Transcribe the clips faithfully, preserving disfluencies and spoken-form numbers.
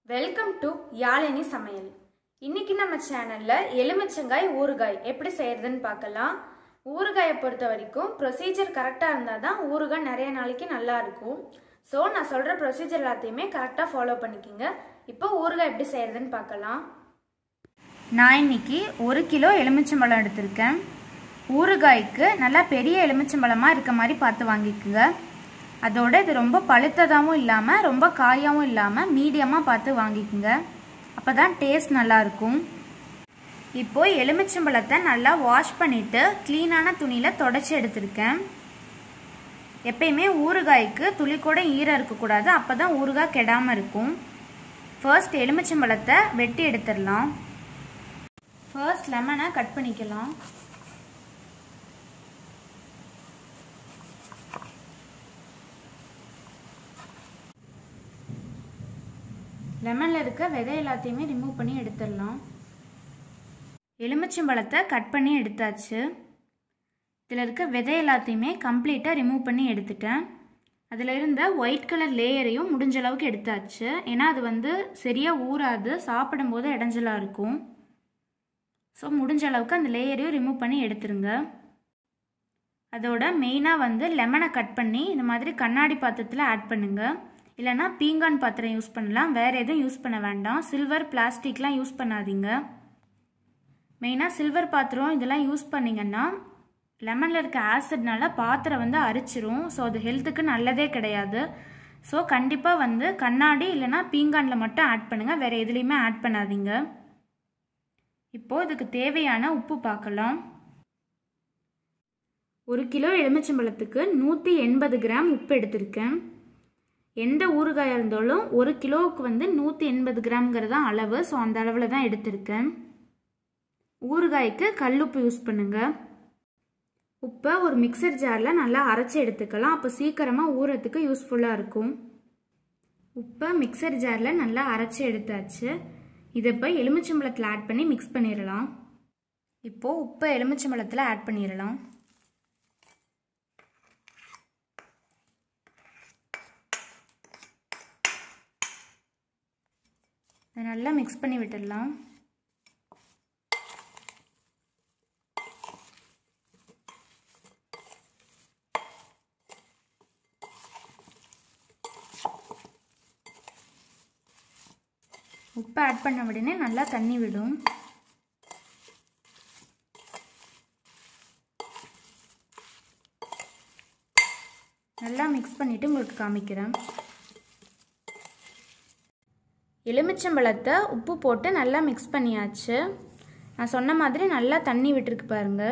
Welcome to Yazhini சமையல். இன்னைக்கு நம்ம சேனல்ல எலுமிச்சங்காய் ஊறுகாய் எப்படி செய்யறதுன்னு பார்க்கலாம். ஊறுகாயை பொறுத்த வரைக்கும் ப்ரொசீஜர் கரெக்டாக இருந்தால் தான் ஊறுகாய் நிறைய நாளைக்கு நல்லா இருக்கும். ஸோ நான் சொல்கிற ப்ரொசீஜர் எல்லாத்தையுமே கரெக்டாக ஃபாலோ பண்ணிக்கோங்க. இப்போ ஊறுகாய் எப்படி செய்யறதுன்னு பார்க்கலாம். நான் இன்னைக்கு ஒரு கிலோ எலுமிச்சம்பழம் எடுத்திருக்கேன். ஊறுகாய்க்கு நல்லா பெரிய எலுமிச்சம்பழமாக இருக்க மாதிரி பார்த்து வாங்கிக்கோங்க. அதோட இது ரொம்ப பழுத்ததாகவும் இல்லாமல் ரொம்ப காயாகவும் இல்லாமல் மீடியமாக பார்த்து வாங்கிக்கோங்க. அப்போ தான் டேஸ்ட் நல்லாயிருக்கும். இப்போது எலுமிச்சம்பழத்தை நல்லா வாஷ் பண்ணிவிட்டு க்ளீனான துணியில் தொடச்சி எடுத்திருக்கேன். எப்பயுமே ஊறுகாய்க்கு துளி கூட ஈரம் இருக்கக்கூடாது, அப்போ தான் ஊறுகாய் கெடாமல் இருக்கும். ஃபர்ஸ்ட் எலுமிச்சம்பழத்தை வெட்டி எடுத்துடலாம். ஃபர்ஸ்ட் லெமனை கட் பண்ணிக்கலாம். லெமனில் இருக்க விதை எல்லாத்தையுமே ரிமூவ் பண்ணி எடுத்துடலாம். எலுமிச்சம்பழத்தை கட் பண்ணி எடுத்தாச்சு. இதில் இருக்க விதை எல்லாத்தையுமே கம்ப்ளீட்டாக ரிமூவ் பண்ணி எடுத்துட்டேன். அதில் இருந்த ஒயிட் கலர் லேயரையும் முடிஞ்ச அளவுக்கு எடுத்தாச்சு. ஏன்னா அது வந்து சரியாக ஊறாது, சாப்பிடும்போது இடைஞ்சலாக இருக்கும். ஸோ முடிஞ்ச அளவுக்கு அந்த லேயரையும் ரிமூவ் பண்ணி எடுத்துருங்க. அதோட மெயினாக வந்து லெமனை கட் பண்ணி இந்த மாதிரி கண்ணாடி பாத்திரத்தில் ஆட் பண்ணுங்கள். இல்லைனா பீங்கான் பாத்திரம் யூஸ் பண்ணலாம், வேறு எதுவும் யூஸ் பண்ண வேண்டாம். சில்வர் பிளாஸ்டிக்லாம் யூஸ் பண்ணாதீங்க. மெயினாக சில்வர் பாத்திரம் இதெல்லாம் யூஸ் பண்ணிங்கன்னா லெமனில் இருக்க ஆசிட்னால பாத்திரம் வந்து அரிச்சிரும். ஸோ அது ஹெல்த்துக்கு நல்லதே கிடையாது. ஸோ கண்டிப்பாக வந்து கண்ணாடி இல்லைனா பீங்கானில் மட்டும் ஆட் பண்ணுங்கள், வேறு எதுலேயுமே ஆட் பண்ணாதீங்க. இப்போது இதுக்கு தேவையான உப்பு பார்க்கலாம். ஒரு கிலோ எலுமிச்சம்பழத்துக்கு நூற்றி எண்பது கிராம் உப்பு எடுத்திருக்கேன். எந்த ஊறுகாயாக இருந்தாலும் ஒரு கிலோவுக்கு வந்து நூற்றி எண்பது கிராம்ங்கிறது தான் அளவு. ஸோ அந்த அளவில் தான் எடுத்திருக்கேன். ஊறுகாய்க்கு கல்லுப்பு யூஸ் பண்ணுங்கள். உப்பை ஒரு மிக்சர் ஜாரில் நல்லா அரைச்சி எடுத்துக்கலாம். அப்போ சீக்கிரமாக ஊறத்துக்கு யூஸ்ஃபுல்லாக இருக்கும். உப்பை மிக்சர் ஜாரில் நல்லா அரைச்சி எடுத்தாச்சு. இதை இப்போ எலுமிச்சம்பழத்தில் ஆட் பண்ணி மிக்ஸ் பண்ணிடலாம். இப்போது உப்பை எலுமிச்சம்பழத்தில் ஆட் பண்ணிடலாம். இதை நல்லா மிக்ஸ் பண்ணி விட்டுடலாம். உப்பு ஆட் பண்ண உடனே நல்லா தண்ணி விடும். நல்லா மிக்ஸ் பண்ணிவிட்டு உங்களுக்கு காமிக்கிறேன். எலுமிச்சம்பழத்தை உப்பு போட்டு நல்லா மிக்ஸ் பண்ணியாச்சு. நான் சொன்ன மாதிரி நல்லா தண்ணி விட்டுருக்கு பாருங்க.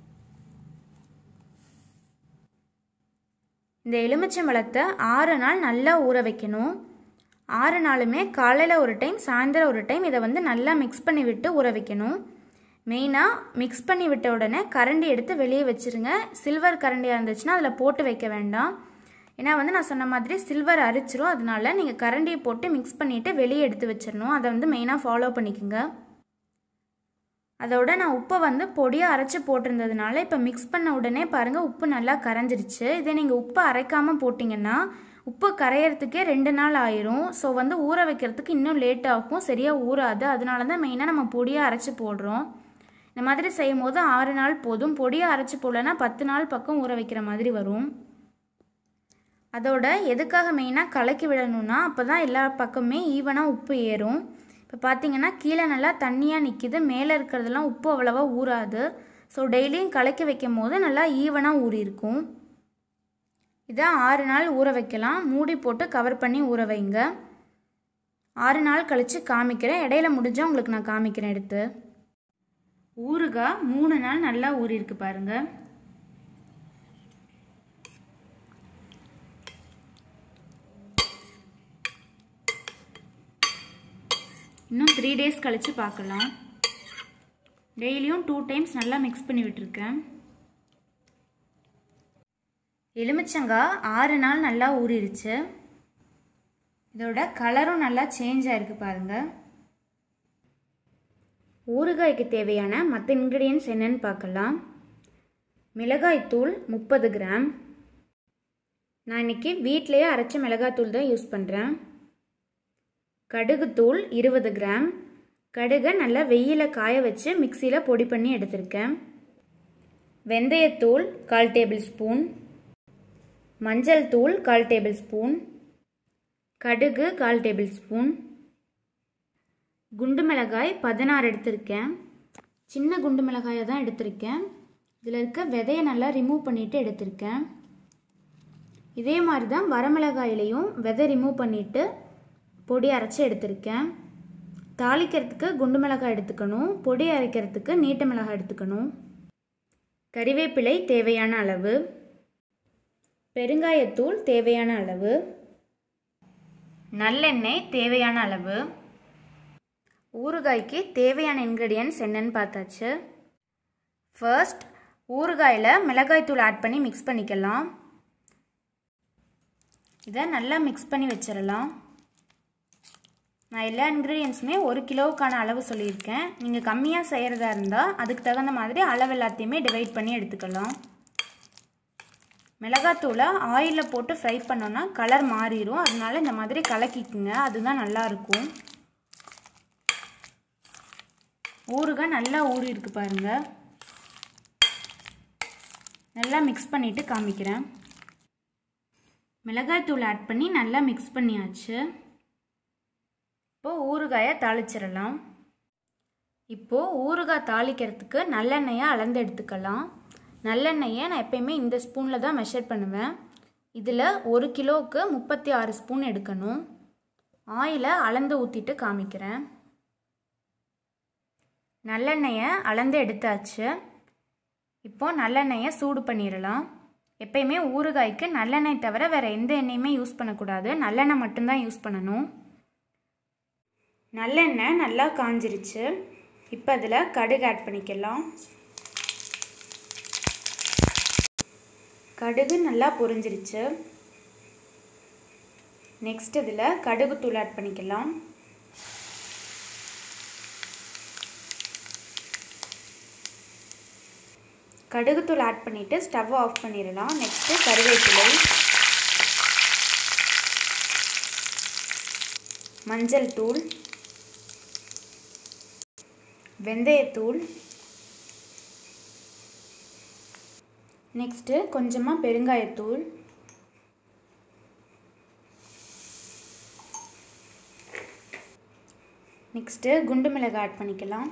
இந்த எலுமிச்சம்பழத்தை ஆறு நாள் நல்லா ஊற வைக்கணும். ஆறு நாளுமே காலையில் ஒரு டைம் சாயந்தரம் ஒரு டைம் இதை வந்து நல்லா மிக்ஸ் பண்ணி விட்டு ஊற வைக்கணும். மெயினாக மிக்ஸ் பண்ணி விட்ட உடனே கரண்டி எடுத்து வெளியே வச்சுருங்க. சில்வர் கரண்டியாக இருந்துச்சுன்னா அதில் போட்டு வைக்க வேண்டாம். ஏன்னா வந்து நான் சொன்ன மாதிரி சில்வர் அரிச்சிரும். அதனால நீங்கள் கரண்டியை போட்டு மிக்ஸ் பண்ணிவிட்டு வெளியே எடுத்து வச்சிடணும். அதை வந்து மெயினாக ஃபாலோ பண்ணிக்கோங்க. அதோட நான் உப்பை வந்து பொடியாக அரைச்சி போட்டிருந்ததுனால இப்போ மிக்ஸ் பண்ண உடனே பாருங்கள் உப்பு நல்லா கரைஞ்சிருச்சு. இதே நீங்கள் உப்பு அரைக்காமல் போட்டிங்கன்னா உப்பு கரையிறதுக்கே ரெண்டு நாள் ஆயிரும். ஸோ வந்து ஊற வைக்கிறதுக்கு இன்னும் லேட் ஆகும், சரியாக ஊறாது. அதனால தான் மெயினாக நம்ம பொடியாக அரைச்சி போடுறோம். இந்த மாதிரி செய்யும் போது ஆறு நாள் போதும். பொடியாக அரைச்சி போடலன்னா பத்து நாள் பக்கம் ஊற வைக்கிற மாதிரி வரும். அதோட எதுக்காக மெயினாக கலக்கி விடணும்னா அப்போ தான் எல்லா பக்கமே ஈவனாக உப்பு ஏறும். இப்போ பார்த்தீங்கன்னா கீழே நல்லா தண்ணியாக நிற்கிது, மேலே இருக்கிறதெல்லாம் உப்பு அவ்வளோவா ஊறாது. ஸோ டெய்லியும் கலக்கி வைக்கும் போது நல்லா ஈவனாக ஊறி இருக்கும். இதை ஆறு நாள் ஊற வைக்கலாம். மூடி போட்டு கவர் பண்ணி ஊற வைங்க. ஆறு நாள் கழித்து காமிக்கிறேன். இடையில முடிஞ்சால் உங்களுக்கு நான் காமிக்கிறேன் எடுத்து. ஊறுகாய் மூணு நாள் நல்லா ஊறி இருக்கு பாருங்கள். இன்னும் த்ரீ டேஸ் கழித்து பார்க்கலாம். டெய்லியும் டூ டைம்ஸ் நல்லா மிக்ஸ் பண்ணி விட்டுருக்கேன். எலுமிச்சங்காய் ஆறு நாள் நல்லா ஊறிடுச்சு. இதோட கலரும் நல்லா சேஞ்ச் ஆகிருக்கு பாருங்கள். ஊறுகாய்க்கு தேவையான மற்ற இன்க்ரீடியன்ட்ஸ் என்னன்னு பார்க்கலாம். மிளகாய்த்தூள் முப்பது கிராம். நான் இன்னைக்கு வீட்லயே அரைச்ச மிளகாய் தூள் தான் யூஸ் பண்றேன். கடுகுத்தூள் இருபது கிராம். கடுகை நல்லா வெயிலில் காய வச்சு மிக்சியில் பொடி பண்ணி எடுத்திருக்கேன். வெந்தயத்தூள் கால் டேபிள் ஸ்பூன். மஞ்சள் தூள் கால் டேபிள் ஸ்பூன். கடுகு கால் டேபிள் ஸ்பூன். குண்டு மிளகாய் பதினாறு எடுத்திருக்கேன். சின்ன குண்டு மிளகாயை தான் எடுத்திருக்கேன். இதில் இருக்க விதையை நல்லா ரிமூவ் பண்ணிவிட்டு எடுத்திருக்கேன். இதே மாதிரி தான் வரமிளகாயிலையும் விதை ரிமூவ் பண்ணிவிட்டு பொடி அரைச்சி எடுத்திருக்கேன். தாளிக்கிறதுக்கு குண்டு மிளகாய் எடுத்துக்கணும், பொடி அரைக்கிறதுக்கு நீட்ட மிளகாய் எடுத்துக்கணும். கறிவேப்பிலை தேவையான அளவு. பெருங்காயத்தூள் தேவையான அளவு. நல்லெண்ணெய் தேவையான அளவு. ஊறுகாய்க்கு தேவையான இன்க்ரீடியன்ட்ஸ் என்னன்னு பார்த்தாச்சு. ஃபர்ஸ்ட் ஊறுகாயில் மிளகாய்த்தூள் ஆட் பண்ணி மிக்ஸ் பண்ணிக்கலாம். இதை நல்லா மிக்ஸ் பண்ணி வச்சிடலாம். நான் எல்லா இன்க்ரீடியன்ஸுமே ஒரு கிலோவுக்கான அளவு சொல்லியிருக்கேன். நீங்கள் கம்மியாக செய்கிறதா இருந்தால் அதுக்கு தகுந்த மாதிரி அளவு எல்லாத்தையுமே டிவைட் பண்ணி எடுத்துக்கலாம். மிளகாத்தூளை ஆயிலில் போட்டு ஃப்ரை பண்ணோன்னா கலர் மாறிடும். அதனால இந்த மாதிரி கலக்கிக்குங்க, அதுதான் நல்லாயிருக்கும். ஊறுகாய் நல்லா ஊறி இருக்கு பாருங்கள். நல்லா மிக்ஸ் பண்ணிவிட்டு காமிக்கிறேன். மிளகாய்த்தூள் ஆட் பண்ணி நல்லா மிக்ஸ் பண்ணியாச்சு. இப்போது ஊறுகாயை தாளிச்சிடலாம். இப்போது ஊறுகாய் தாளிக்கிறதுக்கு நல்லெண்ணெயை அளந்து எடுத்துக்கலாம். நல்லெண்ணெயை நான் எப்பயுமே இந்த ஸ்பூனில் தான் மெஷர் பண்ணுவேன். இதில் ஒரு கிலோவுக்கு முப்பத்தி ஆறு ஸ்பூன் எடுக்கணும். ஆயிலை அளந்து ஊற்றிட்டு காமிக்கிறேன். நல்லெண்ணெயை அளந்து எடுத்தாச்சு. இப்போது நல்லெண்ணெயை சூடு பண்ணிடலாம். எப்பயுமே ஊறுகாய்க்கு நல்லெண்ணெய் தவிர வேறு எந்த எண்ணெயுமே யூஸ் பண்ணக்கூடாது. நல்லெண்ணெய் மட்டும்தான் யூஸ் பண்ணணும். நல்லெண்ணெய் நல்லா காஞ்சிருச்சு. இப்போ அதில் கடுகு ஆட் பண்ணிக்கலாம். கடுகு நல்லா பொரிஞ்சிருச்சு. நெக்ஸ்ட் இதில் கடுகு தூள் ஆட் பண்ணிக்கலாம். கடுகுத்தூள் ஆட் பண்ணிவிட்டு ஸ்டவ் ஆஃப் பண்ணிடலாம். நெக்ஸ்ட்டு கறிவேப்பிலை, மஞ்சள் தூள், வெந்தயத்தூள், நெக்ஸ்ட்டு கொஞ்சமாக பெருங்காயத்தூள், நெக்ஸ்ட்டு குண்டு மிளகாய் ஆட் பண்ணிக்கலாம்.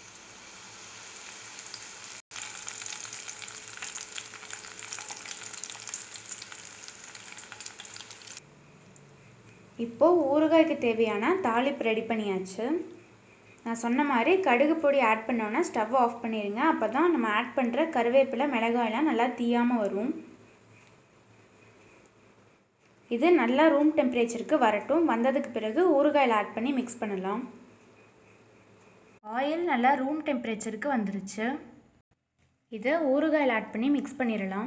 இப்போது ஊறுகாய்க்கு தேவையான தாளிப்பு ரெடி பண்ணியாச்சு. நான் சொன்ன மாதிரி கடுகு பொடி ஆட் பண்ணோன்னா ஸ்டவ் ஆஃப் பண்ணிடுங்க. அப்போ தான் நம்ம ஆட் பண்ணுற கருவேப்பிலை மிளகாயெல்லாம் நல்லா தீயாமல் வரும். இது நல்லா ரூம் டெம்பரேச்சருக்கு வரட்டும். வந்ததுக்கு பிறகு ஊறுகாயில் ஆட் பண்ணி மிக்ஸ் பண்ணலாம். ஆயில் நல்லா ரூம் டெம்பரேச்சருக்கு வந்துருச்சு. இதை ஊறுகாயில் ஆட் பண்ணி மிக்ஸ் பண்ணிடலாம்.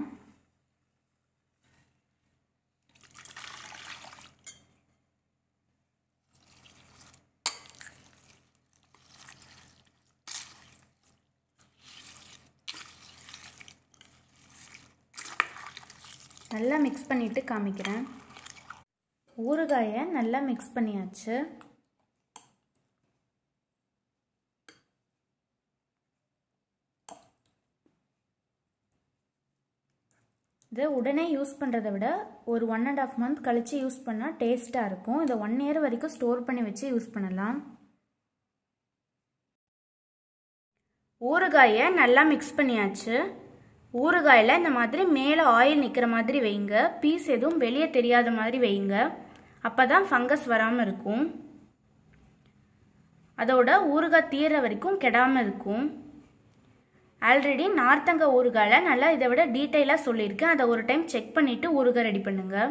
நல்லா மிக்ஸ் பண்ணிவிட்டு காமிக்கிறேன். ஊறுகாயை நல்லா மிக்ஸ் பண்ணியாச்சு. இதை உடனே யூஸ் பண்ணுறதை விட ஒரு ஒன் அண்ட் ஆஃப் மந்த் கழித்து யூஸ் பண்ணால் டேஸ்ட்டாக இருக்கும். இதை ஒன் இயர் வரைக்கும் ஸ்டோர் பண்ணி வச்சு யூஸ் பண்ணலாம். ஊறுகாயை நல்லா மிக்ஸ் பண்ணியாச்சு. ஊறுகாயில் இந்த மாதிரி மேலே ஆயில் நிற்கிற மாதிரி வைங்க. பீஸ் எதுவும் வெளியே தெரியாத மாதிரி வைங்க. அப்போ தான் ஃபங்கஸ் வராமல் இருக்கும். அதோட ஊறுகாய் தீர வரைக்கும் கெடாமல் இருக்கும். ஆல்ரெடி நார்த்தங்காய் ஊறுகாயில் நல்லா இதை விட டீட்டெயிலாக சொல்லியிருக்கேன். அதை ஒரு டைம் செக் பண்ணிவிட்டு ஊறுகாய் ரெடி பண்ணுங்கள்.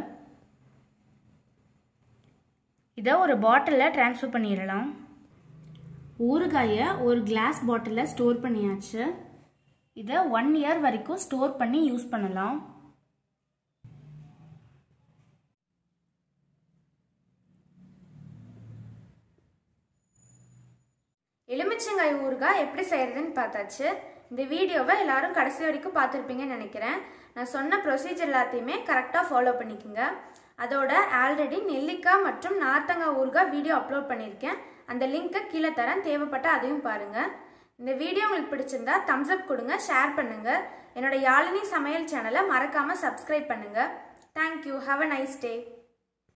இதை ஒரு பாட்டிலில் ட்ரான்ஸ்ஃபர் பண்ணிடலாம். ஊறுகாயை ஒரு கிளாஸ் பாட்டிலில் ஸ்டோர் பண்ணியாச்சு. இதை ஒன் இயர் வரைக்கும் ஸ்டோர் பண்ணி யூஸ் பண்ணலாம். எலுமிச்சங்காய் ஊறுகாய் எப்படி செய்யறதுன்னு பார்த்தாச்சு. இந்த வீடியோவை எல்லாரும் கடைசி வரைக்கும் பார்த்துருப்பீங்கன்னு நினைக்கிறேன். நான் சொன்ன ப்ரொசீஜர் எல்லாத்தையுமே கரெக்டாக ஃபாலோ பண்ணிக்கோங்க. அதோட ஆல்ரெடி நெல்லிக்காய் மற்றும் நார்த்தங்காய் ஊறுகாய் வீடியோ அப்லோட் பண்ணியிருக்கேன். அந்த லிங்கை கீழே தரேன், தேவைப்பட்ட அதையும் பாருங்கள். இந்த வீடியோ உங்களுக்கு பிடிச்சிருந்தா தம்ஸ் அப் கொடுங்க, ஷேர் பண்ணுங்கள். என்னோட யாழினி சமையல் சேனலை மறக்காமல் சப்ஸ்கிரைப் பண்ணுங்கள். Thank you. Have a nice day.